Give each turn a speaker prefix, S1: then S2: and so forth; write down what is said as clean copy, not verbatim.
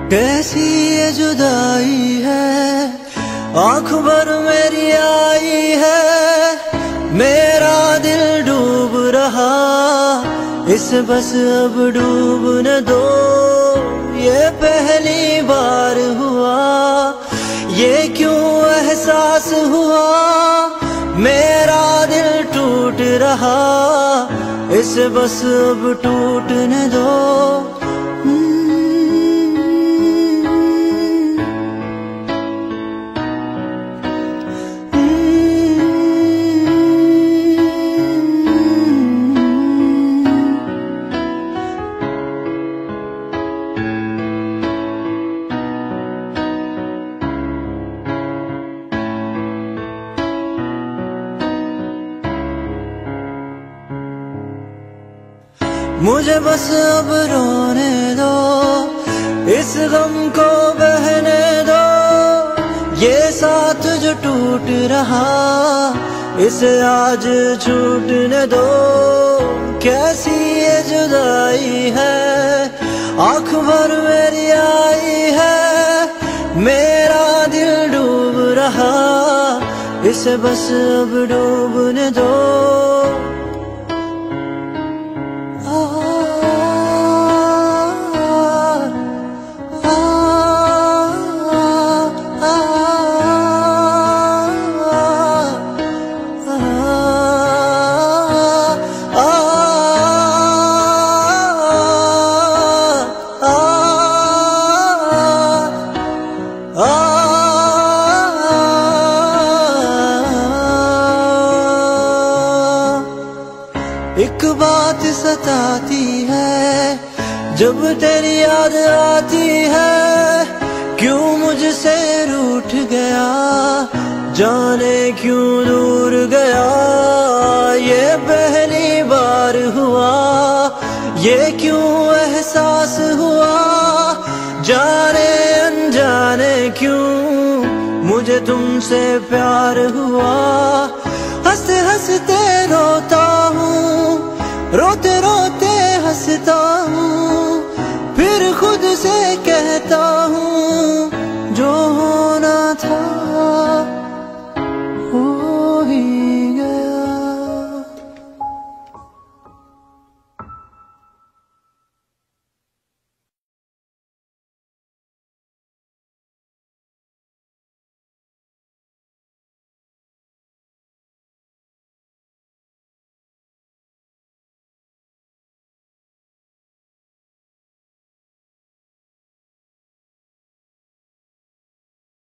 S1: कैसी ये जुदाई है, आंख भर मेरी आई है, मेरा दिल डूब रहा, इसे बस अब डूबने दो। ये पहली बार हुआ, ये क्यों एहसास हुआ, मेरा दिल टूट रहा, इसे बस अब टूटने दो। मुझे बस अब रोने दो, इस गम को बहने दो, ये साथ जो टूट रहा, इसे आज छूटने दो। कैसी ये जुदाई है, आंख भर मेरी आई है, मेरा दिल डूब रहा, इसे बस अब डूबने दो। एक बात सताती है जब तेरी याद आती है, क्यों मुझसे रूठ गया, जाने क्यों दूर गया। ये पहली बार हुआ, ये क्यों एहसास हुआ, जाने अनजाने क्यों मुझे तुमसे प्यार हुआ। हंसते हंसते रोता हूँ, रोते